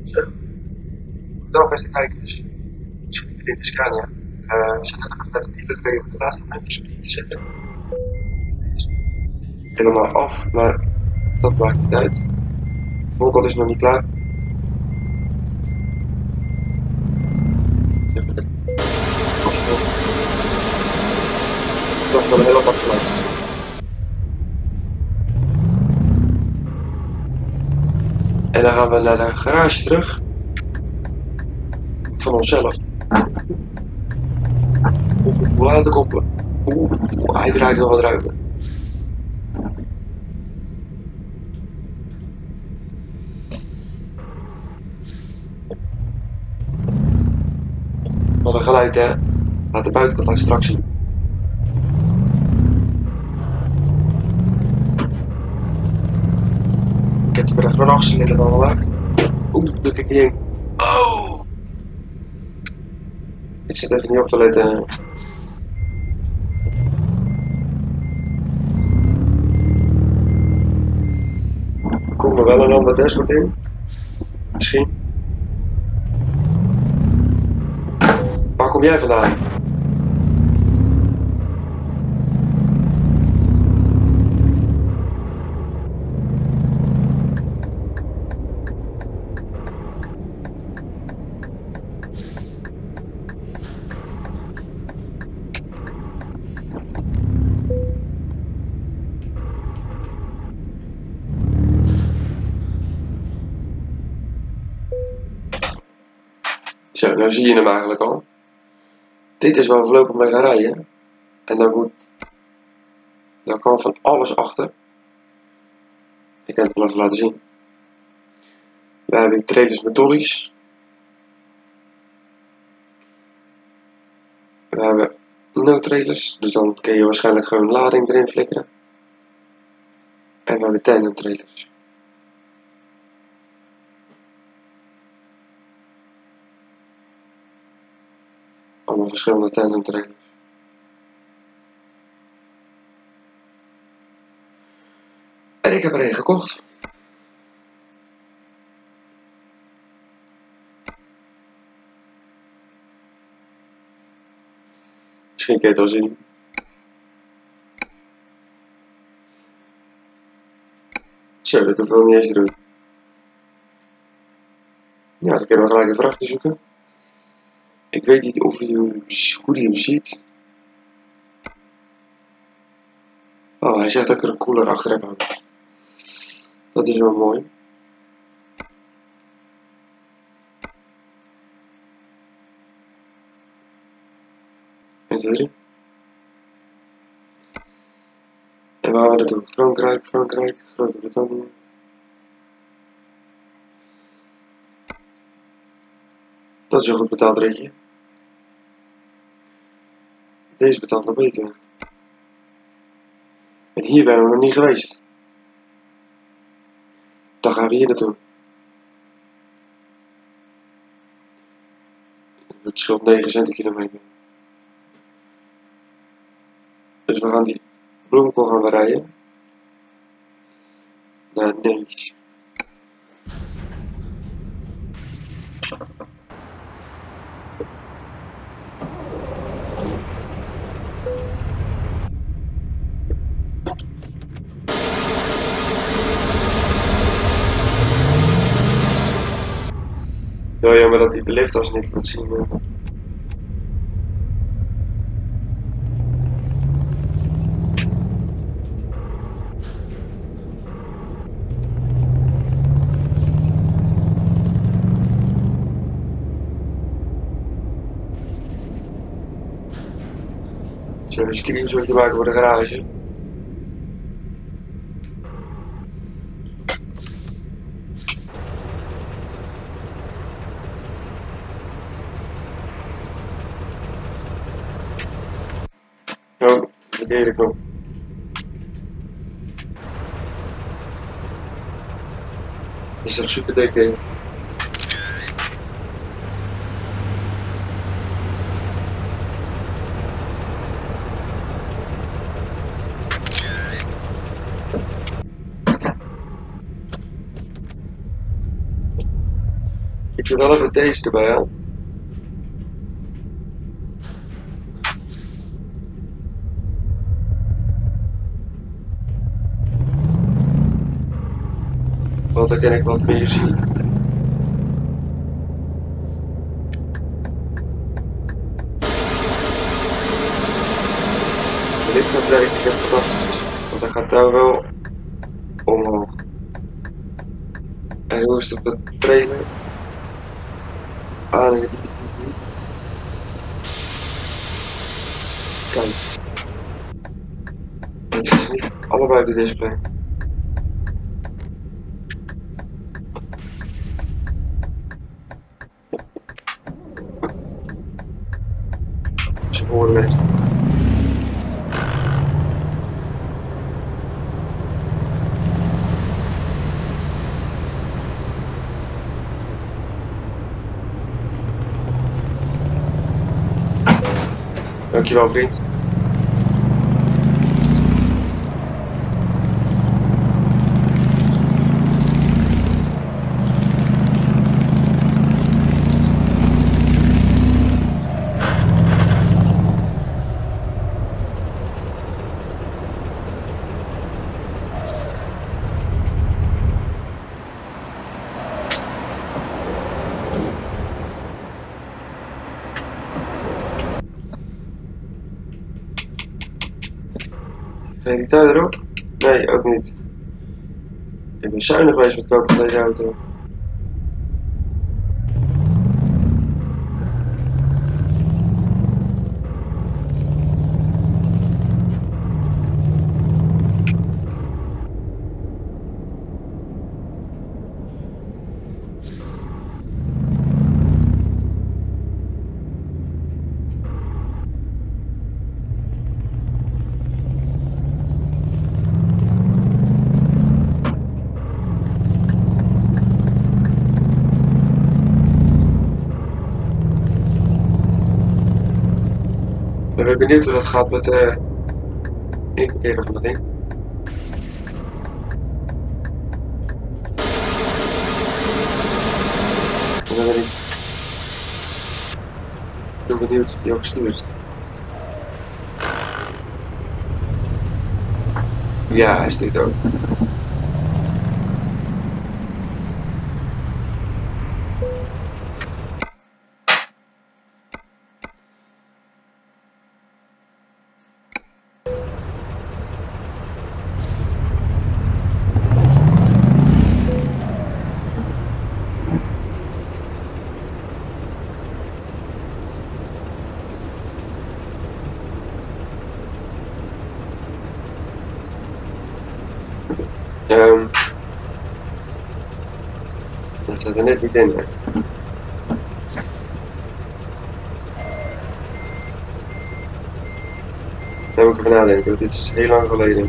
Zo, wel beste kijkers. We zitten weer in de Scania. We zijn net even naar de dealer gereden om de laatste muntjes op die te zetten. Hij is helemaal af, maar dat maakt niet uit. De voorkant is nog niet klaar. Even de kosten. Dat is wel een heel apart geluid. En dan gaan we naar de garage terug. Van onszelf. Hoe laat ik op? Hij draait wel wat ruimer. Wat een geluid, hè? Laat de buitenkant laat straks zien. Ik heb er echt een 8-cilinder van gemaakt. Druk ik niet heen. Oh! Ik zit even niet op te letten. Er komt er wel een ander dashboard in. Misschien. Waar kom jij vandaan? Zo, nou zie je hem eigenlijk al. Dit is waar we voorlopig mee gaan rijden. En daar kan van alles achter. Ik kan het wel even laten zien. We hebben hier trailers met dollies. We hebben no-trailers, dus dan kun je waarschijnlijk gewoon lading erin flikkeren. En we hebben tandem trailers. Allemaal verschillende tandem trailers. En ik heb er een gekocht. Misschien kun je het al zien. Zo, dat hoeft wel niet eens te doen. Ja, dan kunnen we gelijk even achter zoeken. Ik weet niet of hoe die hem ziet. Oh, hij zegt dat ik er een koeler achter heb hangen. Dat is wel mooi. En 2, 3. En waar gaan we naartoe? Frankrijk, Groot-Brittannië. Dat is een goed betaald ritje. Deze betaalt nog beter. En hier zijn we nog niet geweest. Dan gaan we hier naartoe. Het scheelt 9 centikilometer. Dus we gaan die bloemkool gaan we rijden. Naar Nees. Wel jammer dat die belifters niet kan zien. Zullen we een screenshotje maken voor de garage? Oh, verkeerde knop. Is toch super dik dit? Ik doe wel even deze erbij aan. Want dan kan ik wat meer zien. De lift gaat werken, ik heb fantastisch. Want hij gaat daar wel omhoog. En hoe is het met de trailer? Aan hier. Kijk. Het is niet allebei de display. Ze horen mensen. Dankjewel vriend. Geen die tuin erop? Nee, ook niet. Ik ben zuinig geweest met kopen van deze auto. Ik ben benieuwd hoe dat gaat met inparkeren van dat ding. En dan ben ik heel benieuwd of die ook stuurt. Ja, hij stuurt ook. Dat zit er net niet in. Hè. Daar moet ik over nadenken, want dit is heel lang geleden.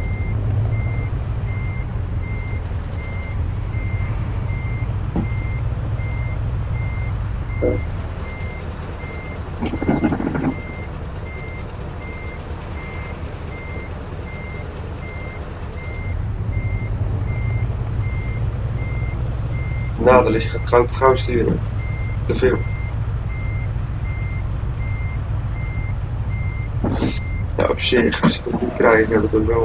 Nadeel is, je gaat gauw te gauw sturen. Te veel. Ja, op zich, als ik het niet krijg, heb ik het wel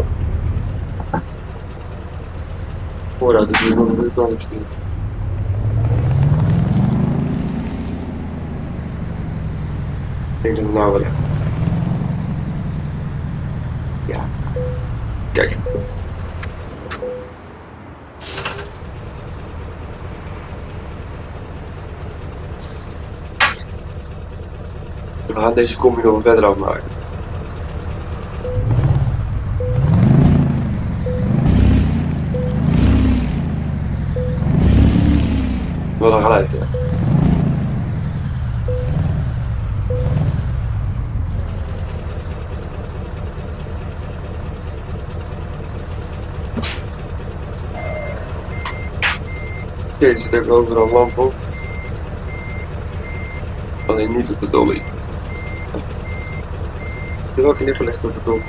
vooruit, dus ik wil het niet anders doen. Ik denk dat het nou wel heb. Ja. Kijk. We gaan deze combi nog verder afmaken. Wat een geluid, hè? Oké, er zit ook overal lamp op. Alleen niet op de dolly. Er welke niet gelegd op de dolly.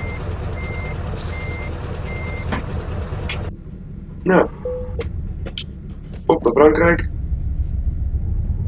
Nou. Op naar Frankrijk.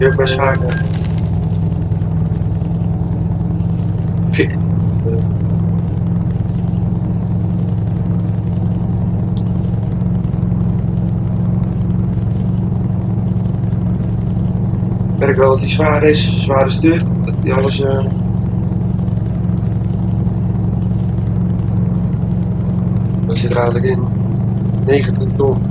Die ook best vaak. Fit. Ik merk wel dat hij zwaar is, zware stuurt, dat hij alles dat zit er eigenlijk in 19 ton.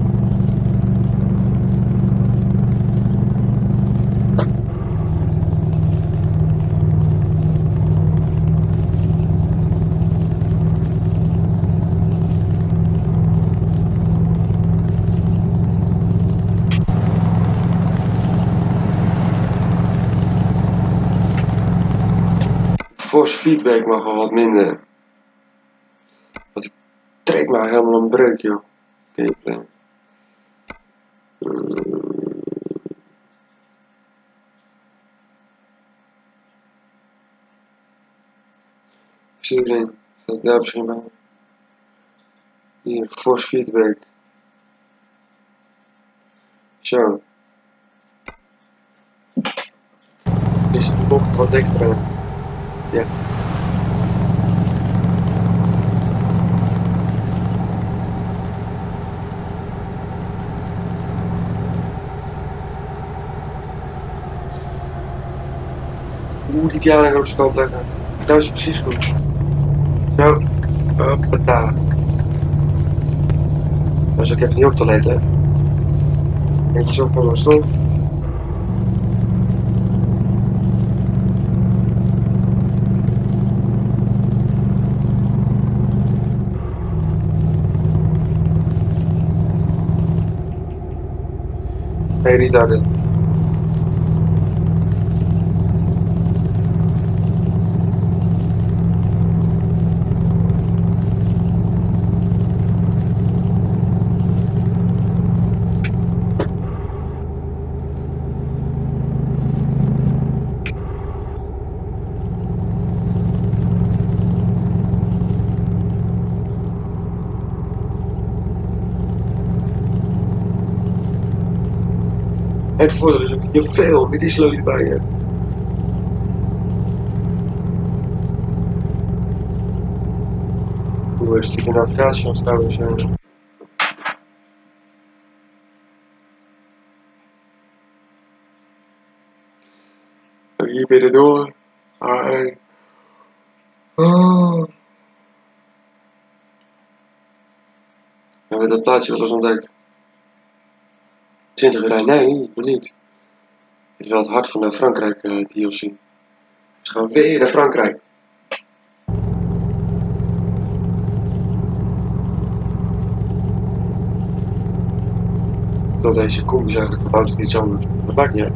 Force feedback mag wel wat minder. Want ik trek maar helemaal een breuk, joh. Gameplay. Sturing. Staat daar misschien bij. Hier, force feedback. Zo. Is de bocht wat extra? Ja. Hoe die piano op zijn kant leggen. Dat is precies goed. Zo. Hoppata. Dat is ook even niet op te letten. Netjes op van mijn stof. Nee, niet harder. Het voordeel is dat je veel met die sleutel bij hebt. Hoe is die navigatie nog trouwens? Hier weer door. Oh. Hebben we dat plaatsje wel eens ontdekt? 20 rij, nee, nog niet. Dit is wel het hart van de Frankrijk DLC. Dus we gaan weer naar Frankrijk. Dat deze koe is eigenlijk verbouwd voor iets anders. Dat maakt niet uit.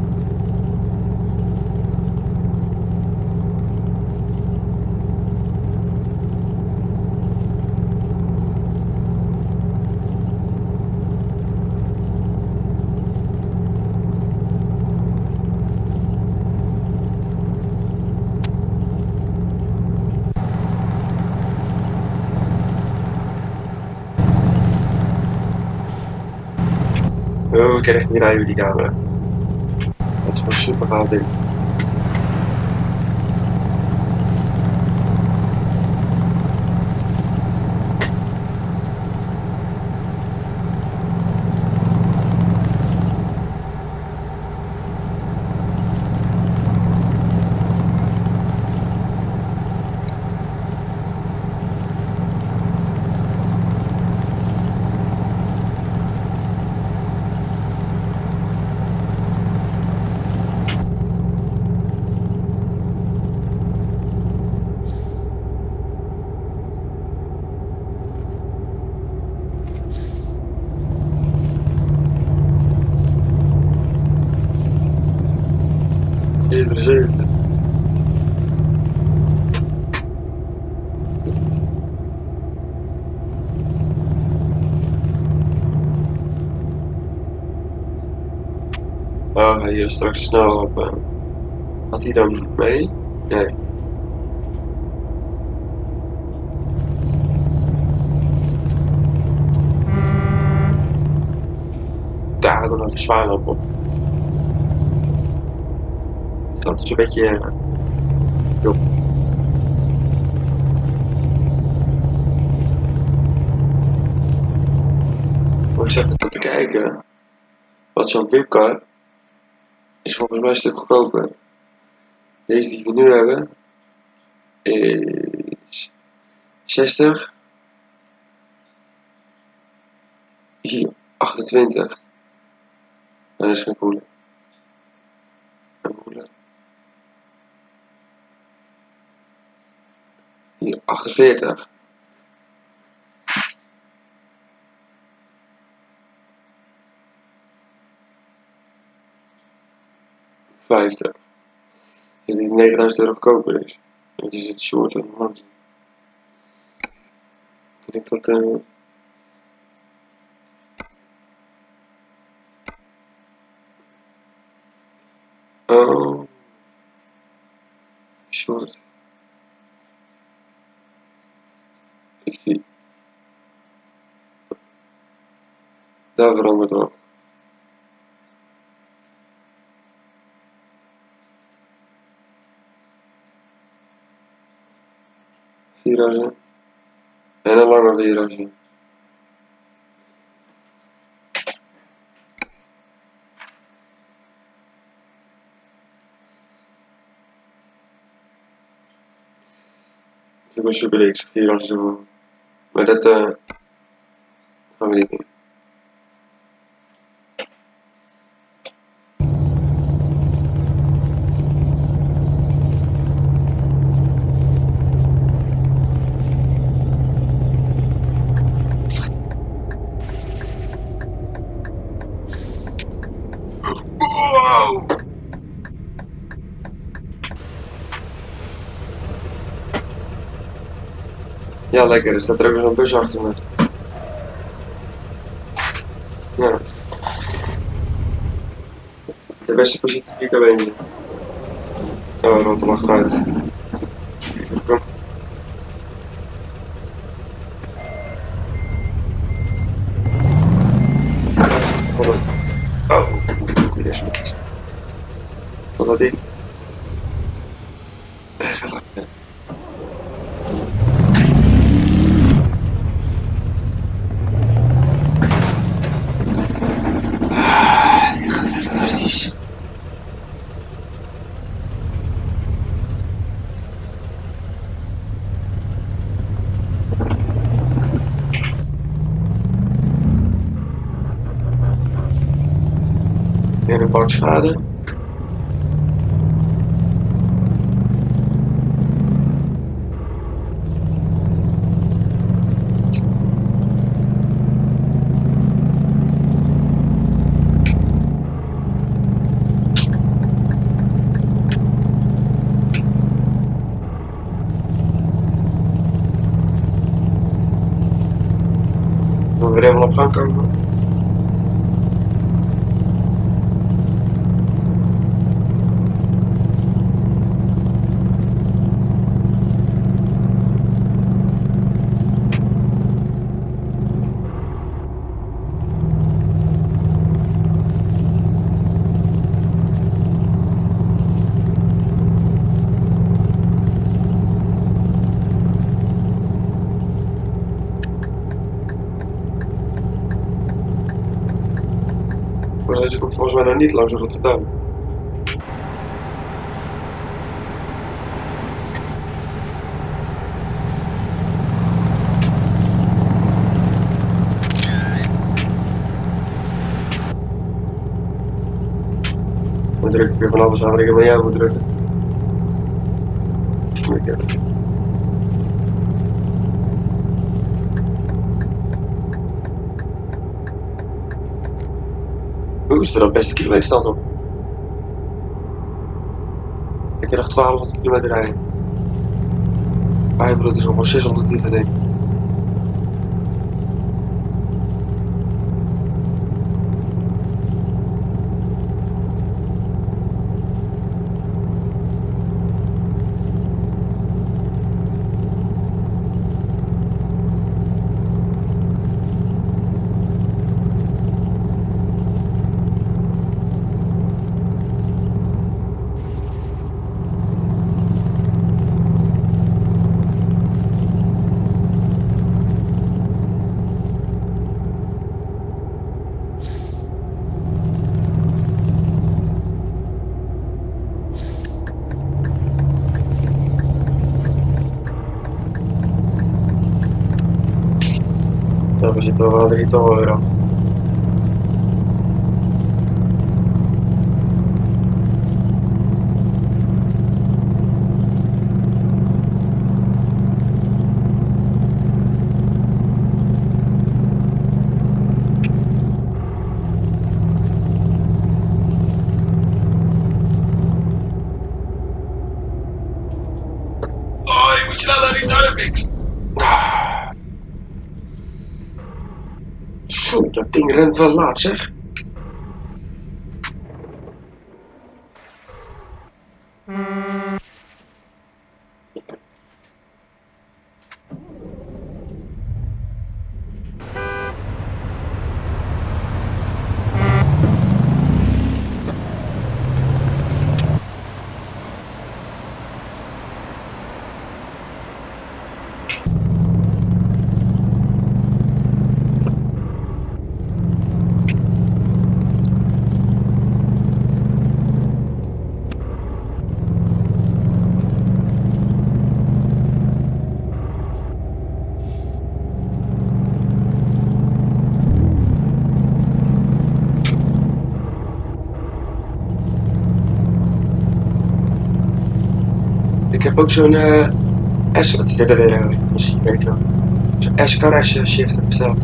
Oh, ik kan echt niet rijden met die camera. Dat is wel een super gaaf ding. Iedere zevende. Oh, ga je straks snel op. Had hij dan mee? Nee. Daar dan even zwaar op. Dat is een beetje veel. Maar ik zag even te kijken. Wat zo'n VIP-car is volgens mij een stuk goedkoper. Deze die we nu hebben is 60. Hier 28. Dat is geen koele. Een koele. Hier 48. €50. Dus die €9000 goedkoper is. Het is het short en man. Ik denk dat oh, short. Ik zie. Daar verandert wat. Vierhuizen. En een lange vierhuizen. Ik was Super X, 4 zo. Maar dat gaan we niet doen. Wow! Ja, lekker. Er staat er ook zo'n bus achter me. Ja. De beste positie die ik heb eentje. Oh, rood lag eruit. Kom. Oh, dit is mijn kist. Wat dat ding? Dit gaat weer fantastisch. Weer een bak schade. Dan weer even op gang komen. Dus ik hoef volgens mij nog niet langs Rotterdam. Dan druk ik weer van alles aan wat ik helemaal niet aan moet drukken. Hoe is er dan beste kilometerstand op? Ik heb nog 1200 kilometer rijden. 500 is nog maar 600 liter denk ik. we zitten wel aan €3. Oh, je moet sneller, die duivik! Zo, dat ding rent wel laat, zeg. Ik heb ook zo'n S, wat is er weer, misschien weet je wel. Zo'n S-caresse shifter besteld.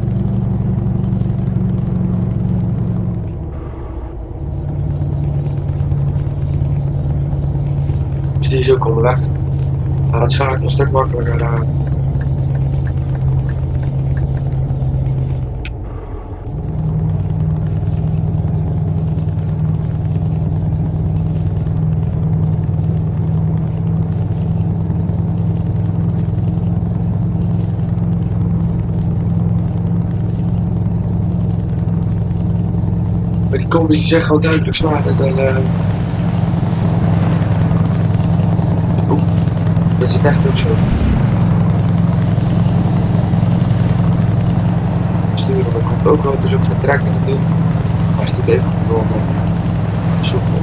Dus die is ook onderweg. Gaat het schakelen een stuk makkelijker. Maar die combis die zijn gewoon duidelijk zwaarder dan... Oeh, dat is het echt ook zo. Sturen, dat komt ook wel, dus ook geen trekken natuurlijk. Maar is die even gewoon soepel.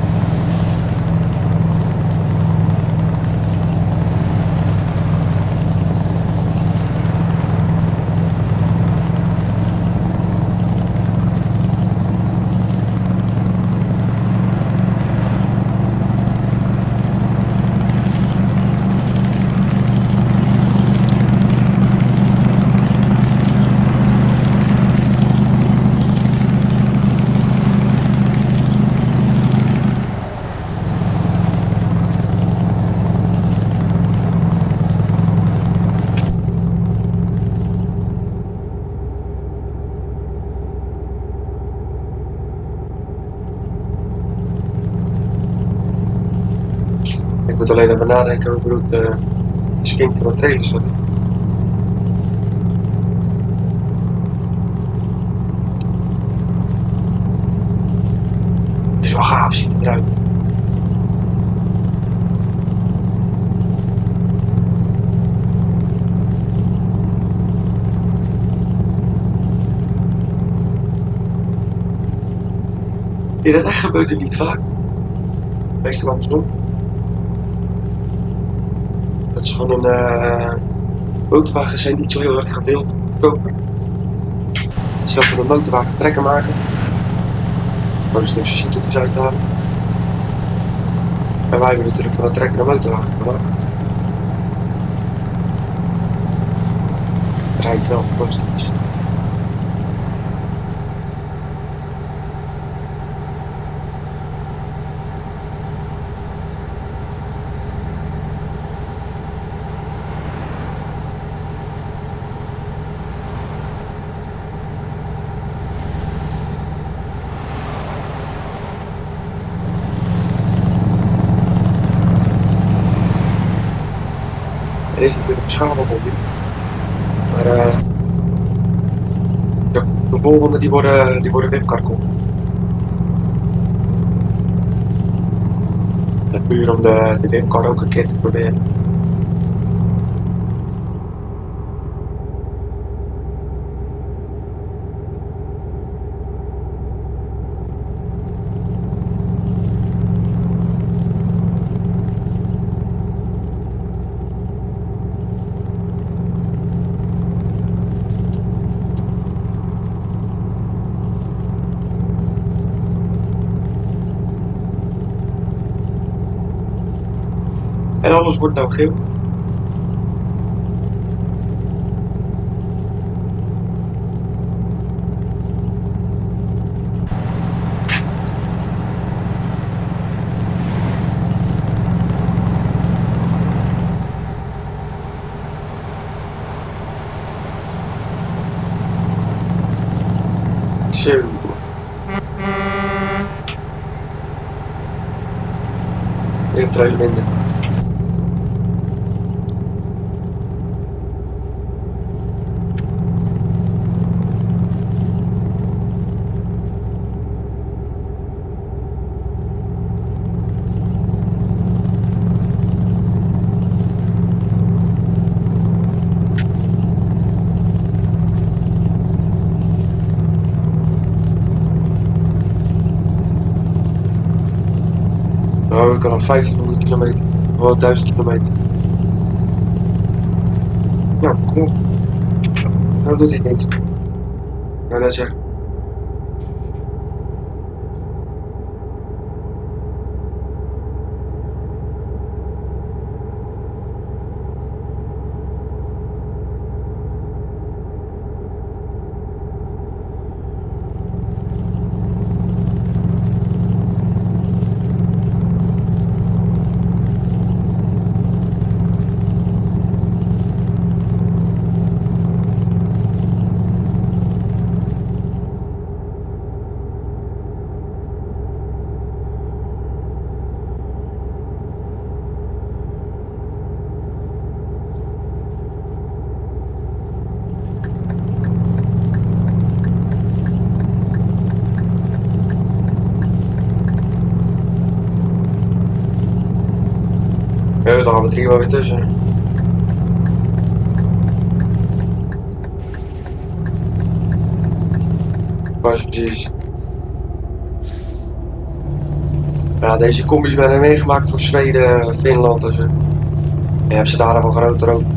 Ik moet alleen even nadenken over hoe de skink van de trailers gaat. Het is wel gaaf, ziet het eruit. Ja, dat echt gebeurt het niet vaak. Meestal andersom. Dat is gewoon een motorwagens zijn niet zo heel erg gewild te kopen. Ze van een motorwagen trekken maken. Gewoon een stukje stukjes uithalen. En wij hebben natuurlijk van een trekker een motorwagen gemaakt. Rijdt wel fantastisch. Er is natuurlijk een schamelbonding, maar de bolhonden die worden wipkarkom. En puur om de wipkar ook een keer te proberen. En alles wordt nou geel. Zo. Een trui minder. Nou, ik kan nog 1500 kilometer. Wel 1000 kilometer. Nou, kom op. Nou doet hij het niet. Nou, dat zeg. Ja, dan gaan we 3 wel weer tussen. Waar is het precies? Ja, deze combis werden meegemaakt voor Zweden, Finland en zo. En hebben ze daar dan wel groter ook.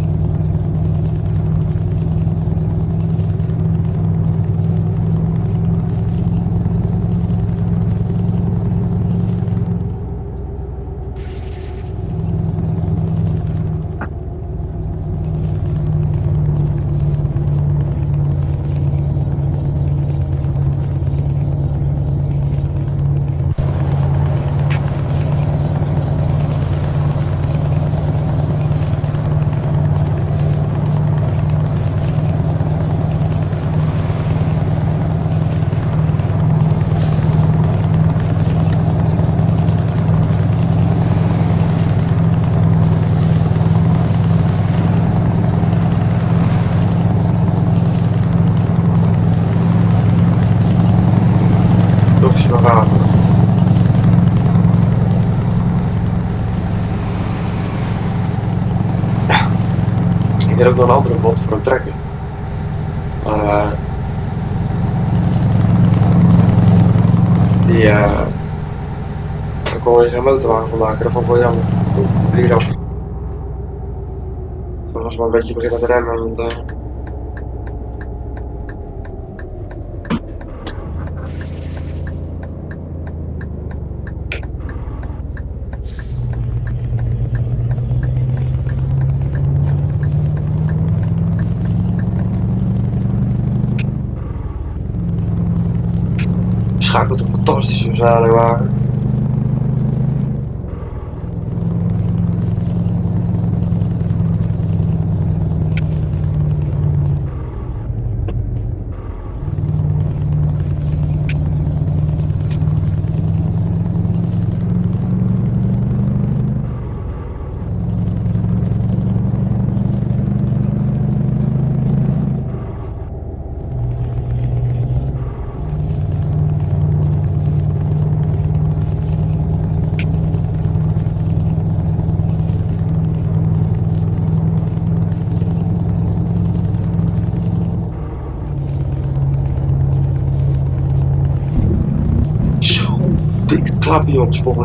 Ik heb ook nog een andere bot voor een trekker. Maar daar kon je geen motorwagen van maken, dat vond ik wel jammer. Hier af. Toen was maar een beetje beginnen te remmen. Want, schakelt een fantastische versnellingwagen. Klapje op het spoor.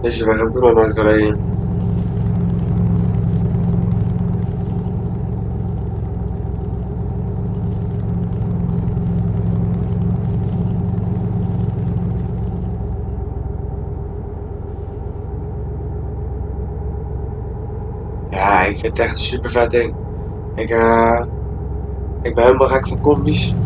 Deze weg heb ik nog nooit gereden. Ja, ik vind het echt een super vet ding. Ik ben helemaal gek van combis.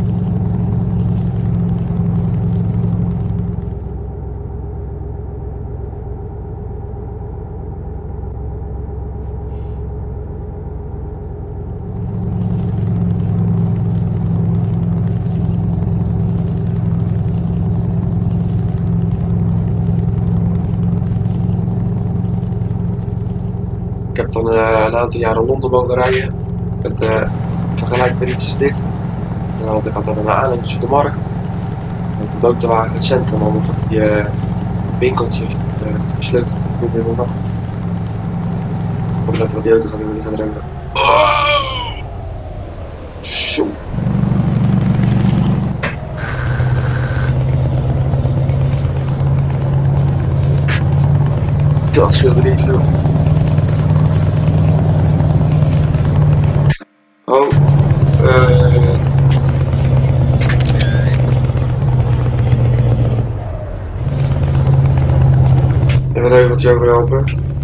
Ik heb dan een aantal jaren Londen mogen rijden. Met vergelijkbaar iets dik. En dan had ik altijd een aanloop de markt. Met een motorwagen het centrum allemaal van die winkeltjes. Sleutels niet helemaal nog. Omdat wat die auto gaat doen, die gaat remmen. Oh! Zo. Dat scheelde niet veel. Oh, even een wat over helpen.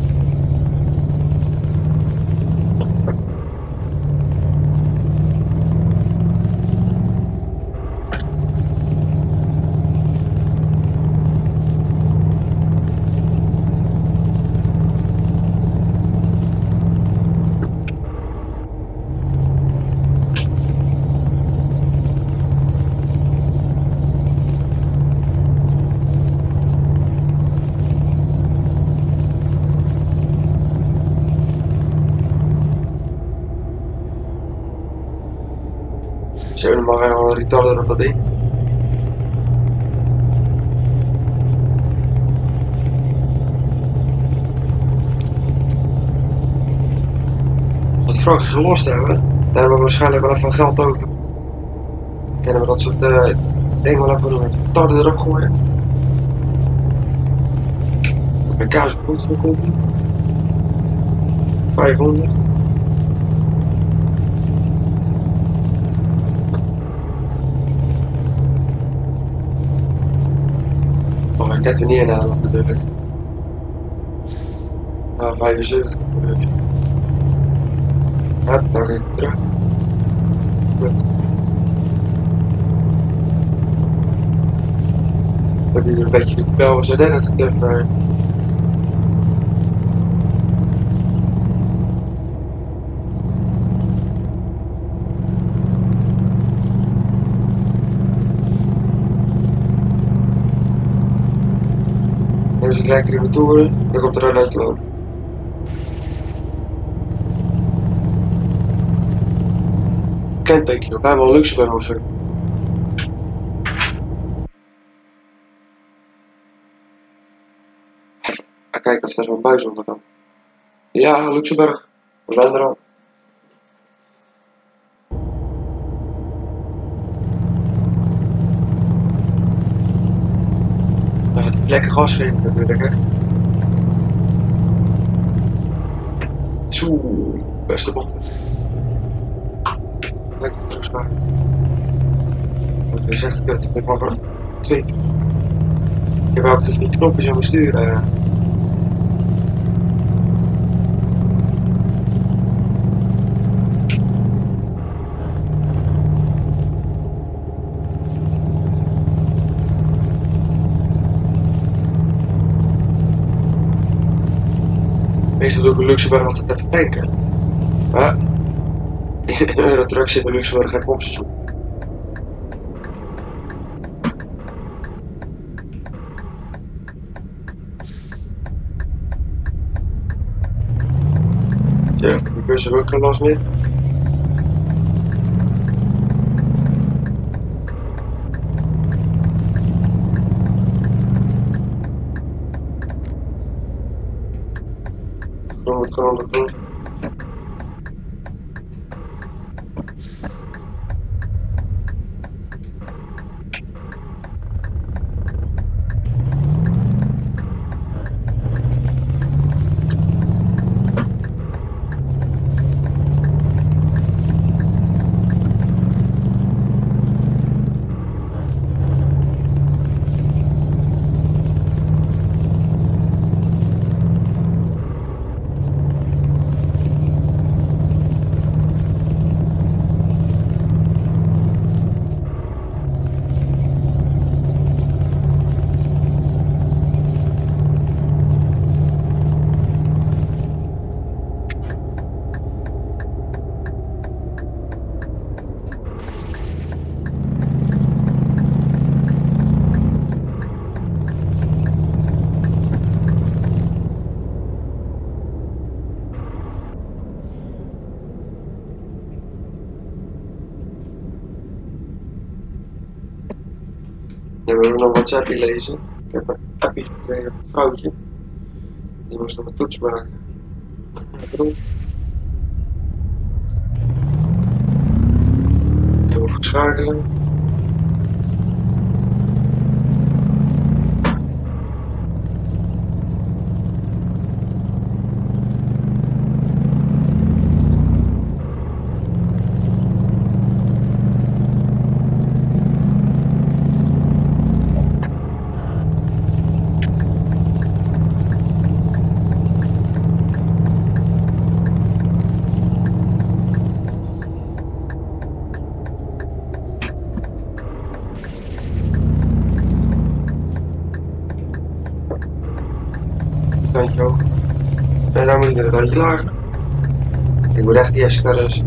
Zo, dan mag er nog een retarder op dat ding. Als we het vrachtje gelost hebben, dan hebben we waarschijnlijk wel even geld over. Kunnen we dat soort dingen wel even doen met retarder erop gooien. Mijn kaas goed voor komt niet. 500. Ik net er niet inhalen natuurlijk. Nou, 75. Ja, dan ga ik terug. Lukt. Dan heb je een beetje met de bel zo net het even. Dus ik lekker in de toeren, dan komt er een auto aan. Kenteken, bijna wel Luxemburg of zo. Even kijken of er zo'n buis onder kan. Ja, Luxemburg. We zijn er al. Dan gaat hij lekker gas geven natuurlijk, hè. Zo, beste bochten. Lekker terugschakelen. Dat is echt kut. Ik mag er 2 terug. Ik heb ook even die knopjes aan mijn stuur. Meestal doe ik in Luxemburg altijd even tanken. Maar in een Eurotruck zit in Luxemburg geen pompstation. Ja, de bus heeft ook geen last meer. Grond. Dan hebben we nog wat appie lezen. Ik heb een appie gekregen van een vrouwtje. Die moest nog een toets maken. Even verschakelen. Randje hoog. En dan moet ik weer het randje lager. Ik moet echt die escalators.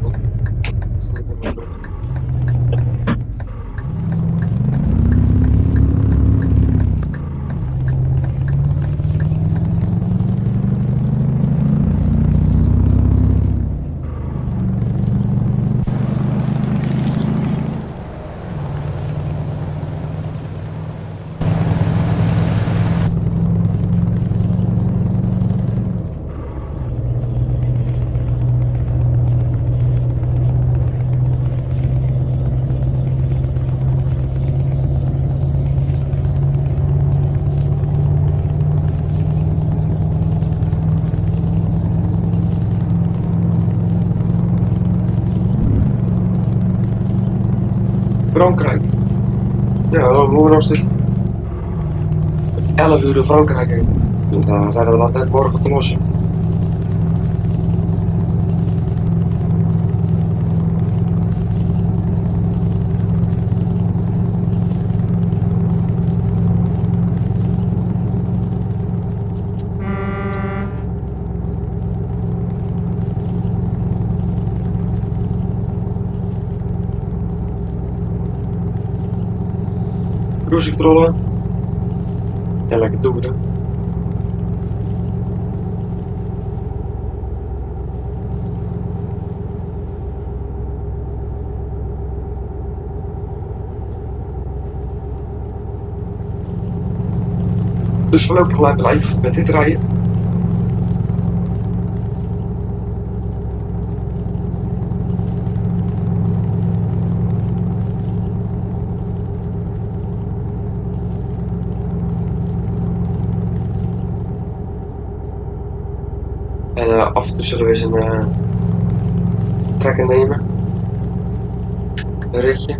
Frankrijk. Ja, dan moeten we nog een stuk 11 uur door Frankrijk heen. En dan redden we dat net morgen te lossen. Cruise controle. Ja, lekker toeren. Dus voorlopig blijven met dit rijden. En af en toe zullen we eens een trekker nemen. Een ritje.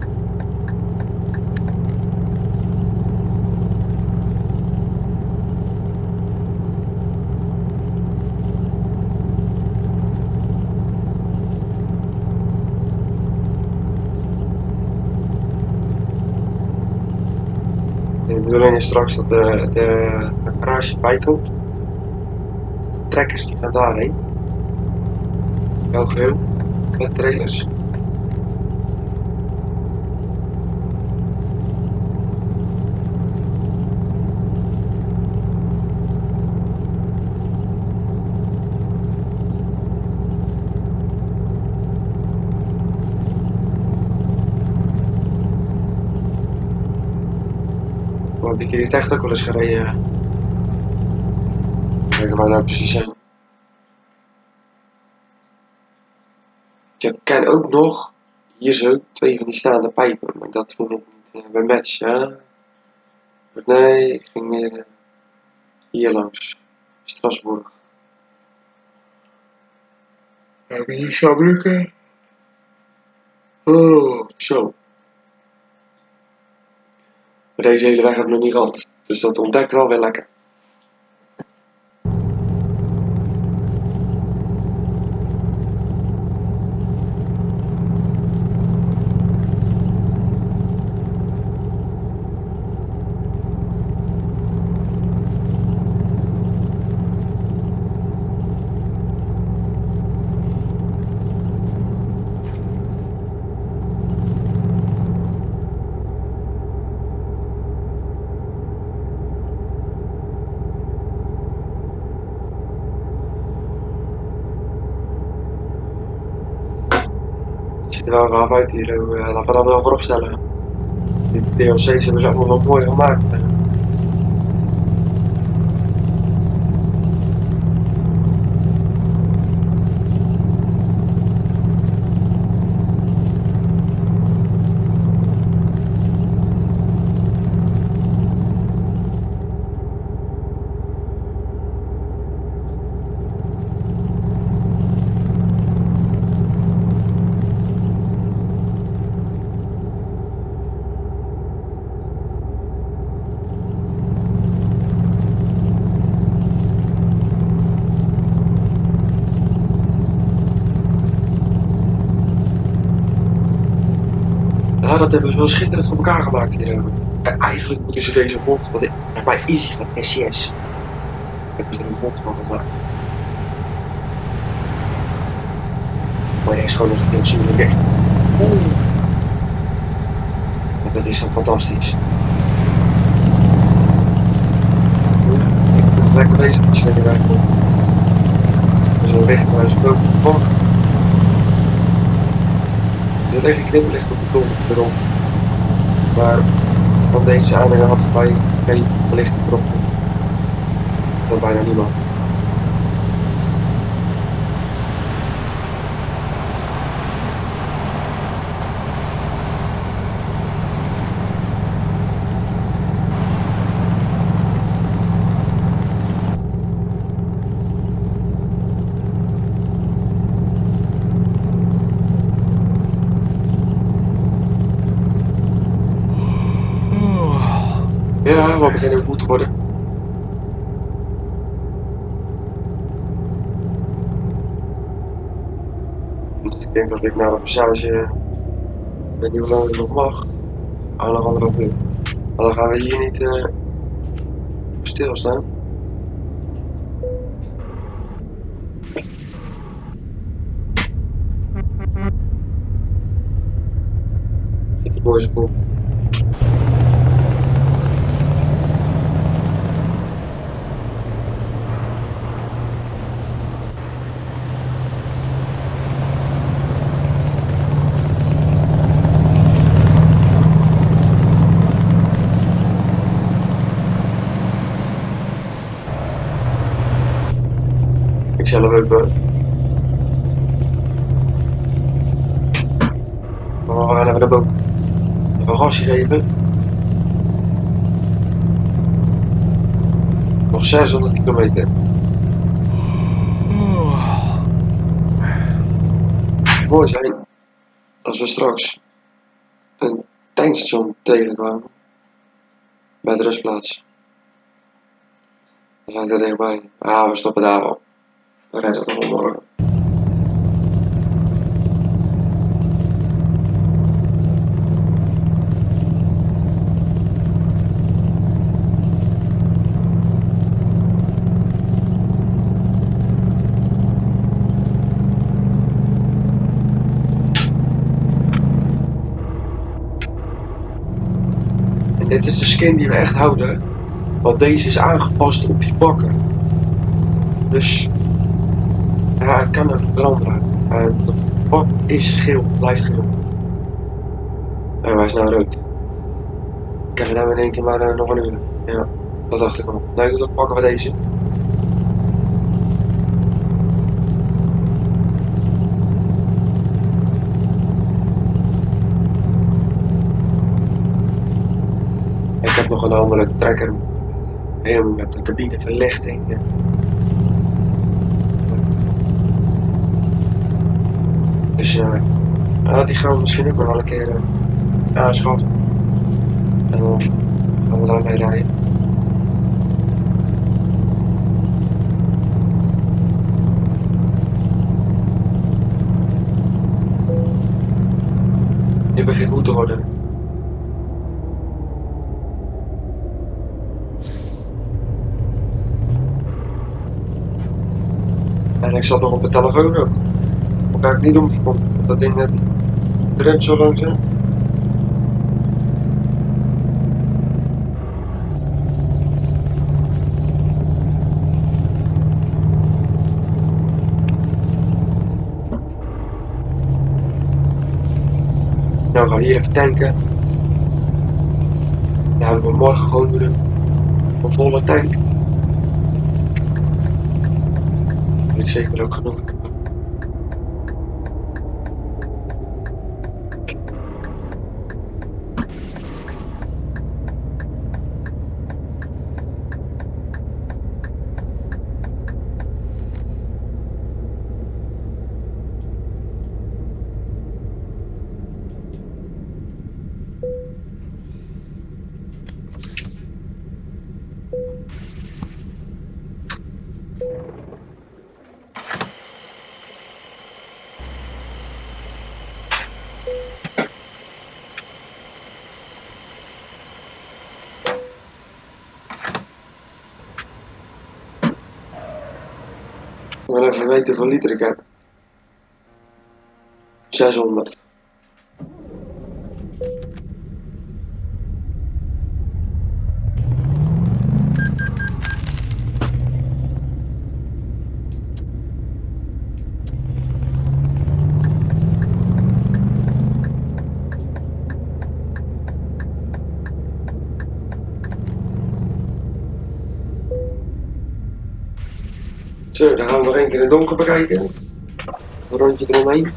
De bedoeling is straks dat de garage bijkomt. Trekkers die gaan daarheen. Wel geheel met trailers. Maar heb ik hier echt ook wel eens gereden. Kijken waar we nou precies zijn. Je ken ook nog hier zo 2 van die staande pijpen, maar dat vind ik niet bij match. Ja. Nee, ik ging meer hier langs Strasbourg. We hebben hier Saarbrücken. Oh, zo. Maar deze hele weg heb ik nog niet gehad, dus dat ontdekt wel weer lekker. Het ziet er wel gaaf uit hier, laten we dat wel voorop stellen. Die DLC's hebben ze allemaal wel mooi gemaakt. Ja, dat hebben ze wel schitterend voor elkaar gemaakt hier. Eigenlijk moeten ze deze mod, want volgens mij is hij van SCS. Hebben ze er een mod van gemaakt. Maar hij is gewoon nog heel super weg. Oeh. En dat is dan fantastisch. Ik ben lekker bezig met snelle werk op. Zo recht naar zijn bank. Er ligt een knipperlicht op de ton erop. Maar van deze aanhanger had voor mij geen verlichting erop. Dat bijna niemand. Ja, we beginnen goed te worden. Dus ik denk dat ik na de passage, ik weet niet hoe lang ik nog mag, nog 1,5 uur. Maar dan gaan we hier niet stilstaan. Die mooie boel. Ik zelf ook wel. Maar we gaan even naar boven. Even een gasje geven. Nog 600 kilometer. Mooi zijn als we straks een tankstation tegenkwamen bij de rustplaats. Dan zijn we er dichtbij. Ah, we stoppen daar al. We redden het nog morgen. En dit is de skin die we echt houden, want deze is aangepast op die bakken. Dus ja, ik kan er niet veranderen. De bak is geel, blijft geel. En hij is nou rood. Ik krijg nou in één keer maar nog 1 uur. Ja, dat dacht ik al. Nou, dan pakken we deze. Ik heb nog een andere trekker. Helemaal met een cabineverlichting. Dus die gaan we misschien ook nog wel een keer aanschaffen. En dan gaan we daarmee rijden. Dit begint goed te worden. En ik zat nog op mijn telefoon ook. Dan ga ik niet om die kont. Dat ding net remt zo langzaam. Nou gaan we hier even tanken. Dan hebben we morgen gewoon weer een volle tank. Weet ik zeker ook genoeg. Ik wil even weten hoeveel liter ik heb. 600. Zo, dan gaan we nog één keer in het donker bekijken. Een rondje eromheen.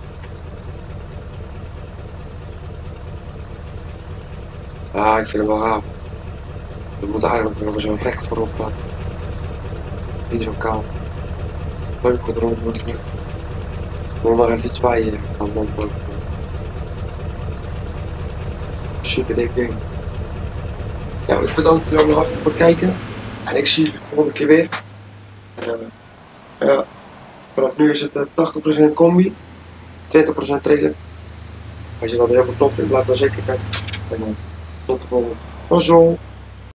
Ah, ik vind hem wel gaaf. We moeten eigenlijk nog even zo'n rek voorop. Niet zo koud. Leuk wat rond wordt. Ik wil nog even iets bij gaan lopen. Super dik ding. Ja, ik bedank jullie nog hartelijk voor het kijken. En ik zie jullie de volgende keer weer. Ja, vanaf nu is het 80% combi, 20% trailer. Als je dat helemaal tof vindt, blijf dan zeker kijken. En tot de volgende. Tot zo!